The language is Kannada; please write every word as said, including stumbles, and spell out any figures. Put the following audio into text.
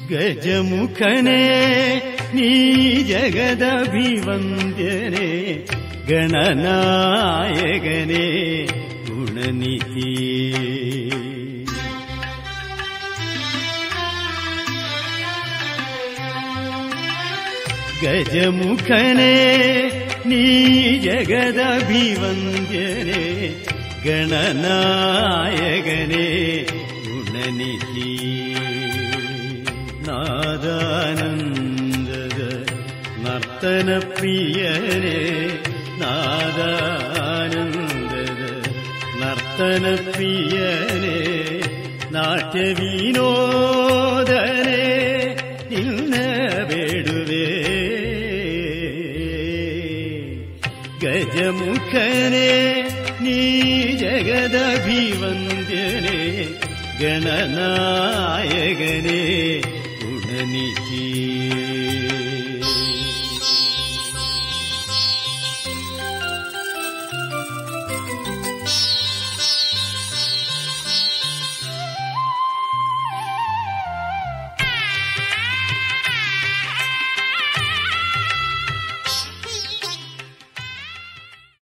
ಗಜಮುಖನೇ ನೀ ಜಗದಭಿವಂದ್ಯನೇ ಗಣನಾಯಕನೇ ಗುಣನಿಧಿ ಗಜಮುಖನೇ ನೀ ಜಗದಭಿವಂದ್ಯನೇ ಗಣನಾಯಕನೇ ಗುಣನಿಧಿ ನಾದಾನಂದದ ನರ್ತನ ಪ್ರಿಯನೇ ನಾದಾನಂದದ ನರ್ತನ ಪ್ರಿಯನೇ ನಾಟ್ಯ ವಿನೋದನೇ ನಿನ್ನ ಬೇಡುವೆ ಗಜಮುಖನೇ ನೀ ಜಗದಭಿವಂದ್ಯನೇ ಗಣನಾಯಕನೇ ಗುಣನಿಧಿ